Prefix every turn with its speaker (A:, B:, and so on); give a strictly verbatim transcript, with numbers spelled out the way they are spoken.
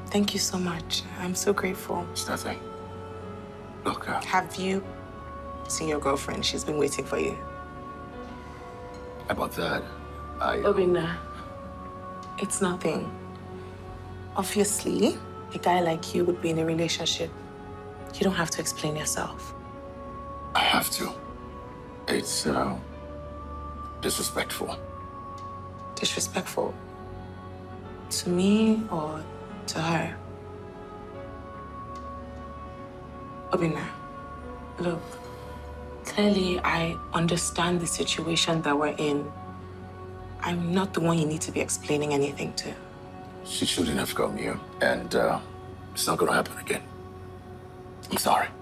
A: Thank you so much. I'm so grateful.
B: It's nothing. Look, uh...
A: Have you seen your girlfriend? She's been waiting for you.
B: About that, I...
A: Obinna, it's nothing. Obviously, a guy like you would be in a relationship. You don't have to explain yourself.
B: I have to. It's, uh, disrespectful.
A: Disrespectful? To me or to her? Obinna, look, clearly I understand the situation that we're in. I'm not the one you need to be explaining anything to.
B: She shouldn't have come here, and uh, it's not gonna happen again. I'm sorry.